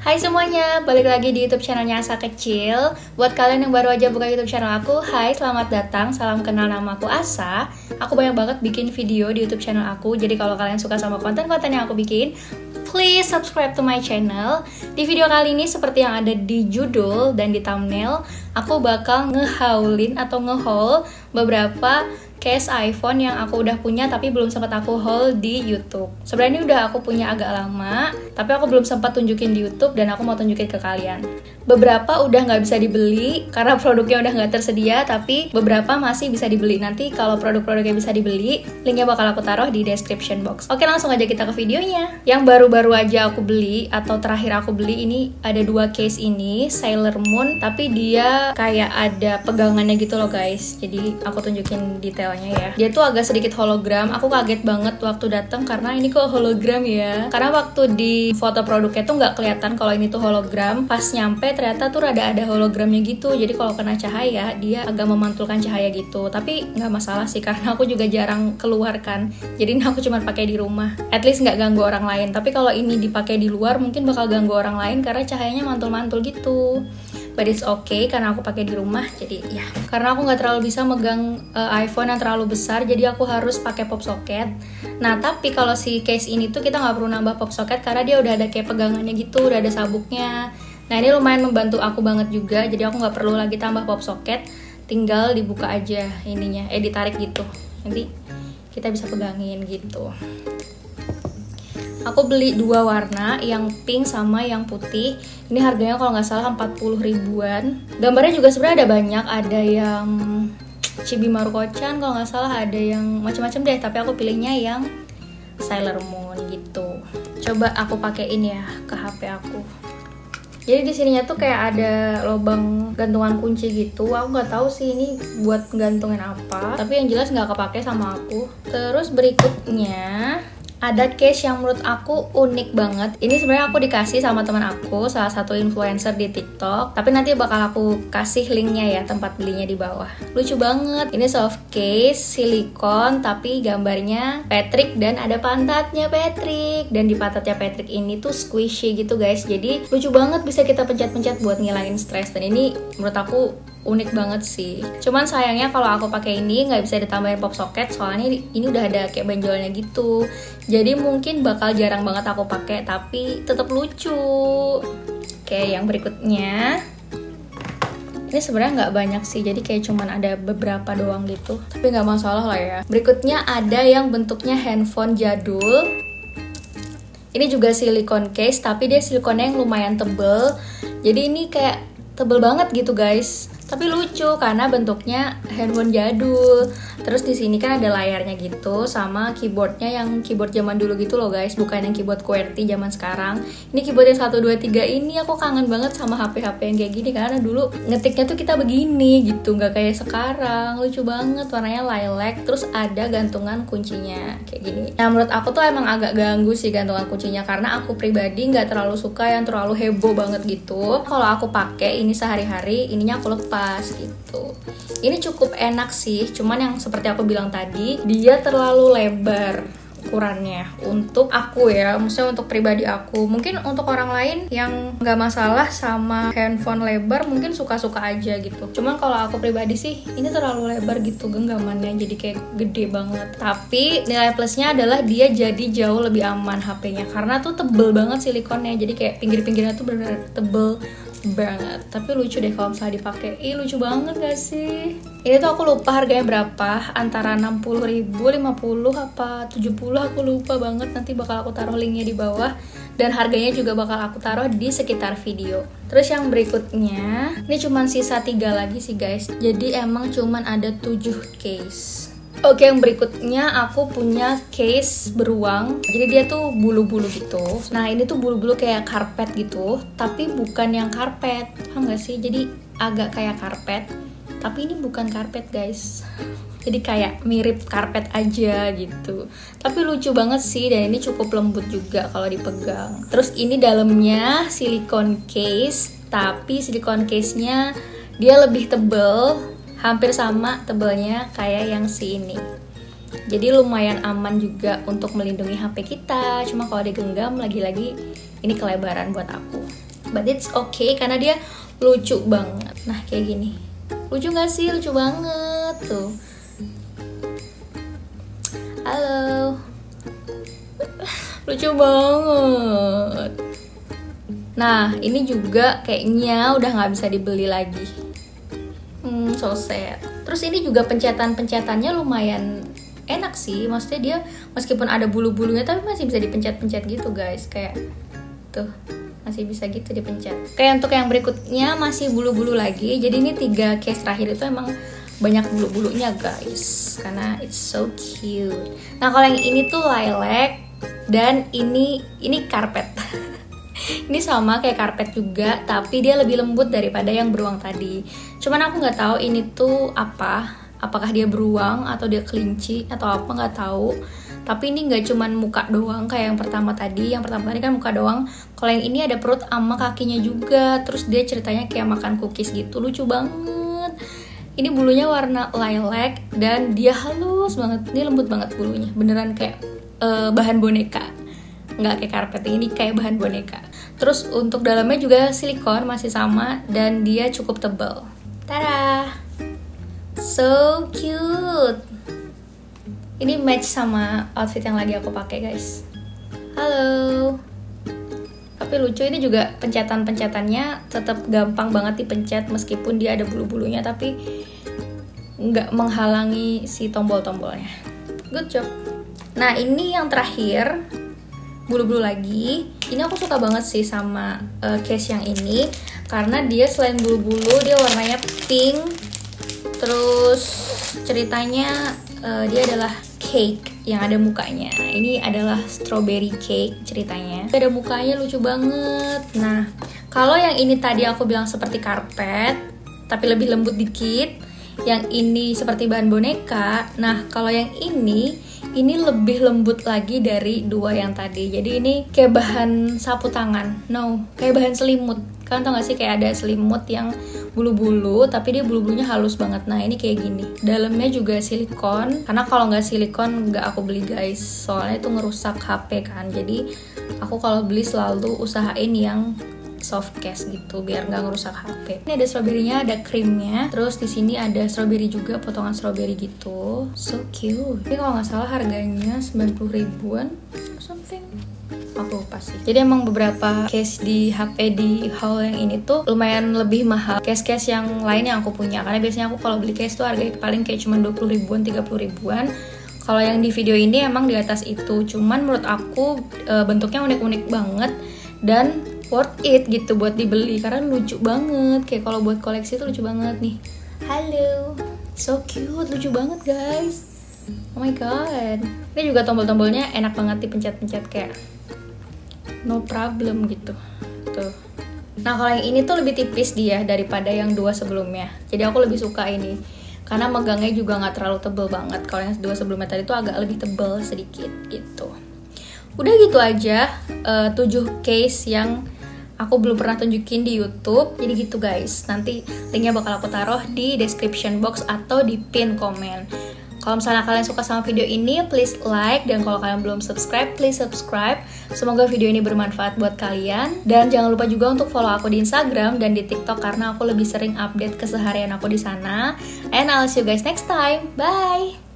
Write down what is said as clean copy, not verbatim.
Hai semuanya, balik lagi di YouTube channelnya Asa Kecil. Buat kalian yang baru aja buka YouTube channel aku, hai selamat datang, salam kenal, nama aku Asa. Aku banyak banget bikin video di YouTube channel aku, jadi kalau kalian suka sama konten-konten yang aku bikin, please subscribe to my channel. Di video kali ini seperti yang ada di judul dan di thumbnail, aku bakal ngehaulin atau ngehaul beberapa case iPhone yang aku udah punya tapi belum sempat aku haul di YouTube. Sebenarnya ini udah aku punya agak lama, tapi aku belum sempat tunjukin di YouTube dan aku mau tunjukin ke kalian. Beberapa udah nggak bisa dibeli karena produknya udah nggak tersedia, tapi beberapa masih bisa dibeli. Nanti kalau produk-produknya bisa dibeli, linknya bakal aku taruh di description box. Oke, langsung aja kita ke videonya. Yang baru-baru aja aku beli atau terakhir aku beli ini ada dua case ini, Sailor Moon, tapi dia kayak ada pegangannya gitu loh guys. Jadi aku tunjukin detailnya ya. Dia tuh agak sedikit hologram. Aku kaget banget waktu datang karena ini kok hologram ya. Karena waktu di foto produknya tuh nggak kelihatan kalau ini tuh hologram. Pas nyampe ternyata tuh rada ada hologramnya gitu. Jadi kalau kena cahaya dia agak memantulkan cahaya gitu. Tapi nggak masalah sih karena aku juga jarang keluar kan. Jadi ini aku cuma pakai di rumah. At least nggak ganggu orang lain. Tapi kalau ini dipakai di luar mungkin bakal ganggu orang lain karena cahayanya mantul-mantul gitu. But it's okay karena aku pakai di rumah, jadi ya. Karena aku nggak terlalu bisa megang iPhone yang terlalu besar, jadi aku harus pakai pop socket. Nah tapi kalau si case ini tuh kita nggak perlu nambah pop socket karena dia udah ada kayak pegangannya gitu, udah ada sabuknya. Nah ini lumayan membantu aku banget juga, jadi aku nggak perlu lagi tambah pop socket, tinggal dibuka aja ininya, ditarik gitu. Nanti kita bisa pegangin gitu. Aku beli dua warna, yang pink sama yang putih. Ini harganya kalau nggak salah 40 ribuan. Gambarnya juga sebenarnya ada banyak, ada yang Chibi Maruko-chan kalau nggak salah, ada yang macam-macam deh. Tapi aku pilihnya yang Sailor Moon gitu. Coba aku pakein ya ke HP aku. Jadi di sininya tuh kayak ada lubang gantungan kunci gitu. Aku nggak tahu sih ini buat gantungin apa. Tapi yang jelas nggak kepake sama aku. Terus berikutnya ada case yang menurut aku unik banget. Ini sebenarnya aku dikasih sama teman aku, salah satu influencer di TikTok. Tapi nanti bakal aku kasih linknya ya, tempat belinya di bawah. Lucu banget. Ini soft case, silikon, tapi gambarnya Patrick dan ada pantatnya Patrick. Dan di pantatnya Patrick ini tuh squishy gitu guys. Jadi lucu banget, bisa kita pencet-pencet buat ngilangin stres. Dan ini menurut aku unik banget sih. Cuman sayangnya kalau aku pakai ini nggak bisa ditambahin pop socket, soalnya ini udah ada kayak benjolnya gitu. Jadi mungkin bakal jarang banget aku pakai, tapi tetap lucu. Oke, yang berikutnya ini sebenarnya nggak banyak sih, jadi kayak cuman ada beberapa doang gitu. Tapi nggak masalah lah ya. Berikutnya ada yang bentuknya handphone jadul. Ini juga silikon case, tapi dia silikonnya yang lumayan tebel. Jadi ini kayak tebel banget gitu guys. Tapi lucu karena bentuknya handphone jadul. Terus di sini kan ada layarnya gitu sama keyboardnya yang keyboard zaman dulu gitu loh guys, bukan yang keyboard QWERTY zaman sekarang. Ini keyboard yang 1 2 3 ini aku kangen banget sama HP-HP yang kayak gini karena dulu ngetiknya tuh kita begini gitu, nggak kayak sekarang. Lucu banget, warnanya lilac, terus ada gantungan kuncinya kayak gini. Nah menurut aku tuh emang agak ganggu sih gantungan kuncinya karena aku pribadi nggak terlalu suka yang terlalu heboh banget gitu. Kalau aku pakai ini sehari-hari, ininya aku lepas gitu. Ini cukup enak sih, cuman yang seperti aku bilang tadi, dia terlalu lebar ukurannya untuk aku ya, maksudnya untuk pribadi aku. Mungkin untuk orang lain yang nggak masalah sama handphone lebar mungkin suka-suka aja gitu. Cuman kalau aku pribadi sih ini terlalu lebar gitu genggamannya, jadi kayak gede banget. Tapi nilai plusnya adalah dia jadi jauh lebih aman HP-nya karena tuh tebel banget silikonnya, jadi kayak pinggir-pinggirnya tuh bener-bener tebel banget. Tapi lucu deh kalau misalnya dipakai. Lucu banget gak sih? Ini tuh aku lupa harganya berapa, antara 60 ribu, 50 apa 70, aku lupa banget. Nanti bakal aku taruh linknya di bawah, dan harganya juga bakal aku taruh di sekitar video. Terus yang berikutnya, ini cuman sisa 3 lagi sih guys. Jadi emang cuman ada 7 case. Oke, yang berikutnya aku punya case beruang. Jadi dia tuh bulu-bulu gitu. Nah ini tuh bulu-bulu kayak karpet gitu, tapi bukan yang karpet, paham gak sih? Jadi agak kayak karpet, tapi ini bukan karpet guys. Jadi kayak mirip karpet aja gitu. Tapi lucu banget sih, dan ini cukup lembut juga kalau dipegang. Terus ini dalamnya silikon case, tapi silikon case-nya dia lebih tebel, hampir sama tebelnya kayak yang si ini. Jadi lumayan aman juga untuk melindungi HP kita. Cuma kalau digenggam lagi-lagi ini kelebaran buat aku. but it's okay karena dia lucu banget. Nah kayak gini, lucu gak sih? Lucu banget tuh. Halo. Lucu banget. Nah ini juga kayaknya udah gak bisa dibeli lagi. So sad. Terus ini juga pencetannya lumayan enak sih. Maksudnya dia meskipun ada bulu-bulunya tapi masih bisa dipencet-pencet gitu guys. Kayak tuh masih bisa gitu dipencet. Kayak untuk yang berikutnya masih bulu-bulu lagi. Jadi ini 3 case terakhir itu emang banyak bulu-bulunya guys, karena it's so cute. Nah kalau yang ini tuh lilac dan ini karpet. Ini sama kayak karpet juga, tapi dia lebih lembut daripada yang beruang tadi. Cuman aku nggak tahu ini tuh apakah dia beruang atau dia kelinci atau apa, nggak tahu. Tapi ini nggak cuman muka doang kayak yang pertama tadi. Yang pertama tadi kan muka doang. Kalau yang ini ada perut sama kakinya juga. Terus dia ceritanya kayak makan cookies gitu, lucu banget. Ini bulunya warna lilac dan dia halus banget. Ini lembut banget bulunya, beneran kayak bahan boneka. Nggak kayak karpet, ini kayak bahan boneka. Terus untuk dalamnya juga silikon, masih sama, dan dia cukup tebal. Tada! So cute. Ini match sama outfit yang lagi aku pakai guys. Halo. Tapi lucu, ini juga pencetannya tetap gampang banget dipencet meskipun dia ada bulu-bulunya, tapi nggak menghalangi si tombol-tombolnya. Good job. Nah ini yang terakhir, bulu-bulu lagi. Ini aku suka banget sih sama case yang ini karena dia selain bulu-bulu dia warnanya pink. Terus ceritanya dia adalah cake yang ada mukanya. Ini adalah strawberry cake ceritanya. Ada mukanya lucu banget. Nah, kalau yang ini tadi aku bilang seperti karpet, tapi lebih lembut dikit. Yang ini seperti bahan boneka. Nah, kalau yang ini lebih lembut lagi dari 2 yang tadi. Jadi ini kayak bahan sapu tangan. No, kayak bahan selimut. Kalian tau gak sih kayak ada selimut yang bulu-bulu tapi dia bulu-bulunya halus banget. Nah ini kayak gini, dalamnya juga silikon, karena kalau nggak silikon nggak aku beli guys, soalnya itu ngerusak HP kan. Jadi aku kalau beli selalu usahain yang soft case gitu biar nggak ngerusak HP. Ini ada stroberinya, ada krimnya, terus di sini ada strawberry juga, potongan strawberry gitu. So cute. Ini kalau nggak salah harganya 90 ribuan something. Aku lupa sih. Jadi emang beberapa case di HP di haul yang ini tuh lumayan lebih mahal case-case yang lain yang aku punya. Karena biasanya aku kalau beli case tuh harganya paling kayak cuma 20 ribuan, 30 ribuan. Kalau yang di video ini emang di atas itu. Cuman menurut aku bentuknya unik-unik banget dan worth it gitu buat dibeli karena lucu banget. Kayak kalau buat koleksi tuh lucu banget nih. Halo. So cute, lucu banget guys. Oh my god. Ini juga tombol-tombolnya enak banget dipencet-pencet kayak no problem gitu. Tuh. Nah kalau yang ini tuh lebih tipis dia daripada yang 2 sebelumnya. Jadi aku lebih suka ini karena megangnya juga nggak terlalu tebel banget. Kalau yang 2 sebelumnya tadi tuh agak lebih tebel sedikit gitu. Udah gitu aja 7 case yang aku belum pernah tunjukin di YouTube. Jadi gitu guys. Nanti linknya bakal aku taruh di description box atau di pin komen. Kalau misalnya kalian suka sama video ini, please like. Dan kalau kalian belum subscribe, please subscribe. Semoga video ini bermanfaat buat kalian. Dan jangan lupa juga untuk follow aku di Instagram dan di TikTok karena aku lebih sering update keseharian aku di sana. And I'll see you guys next time. Bye!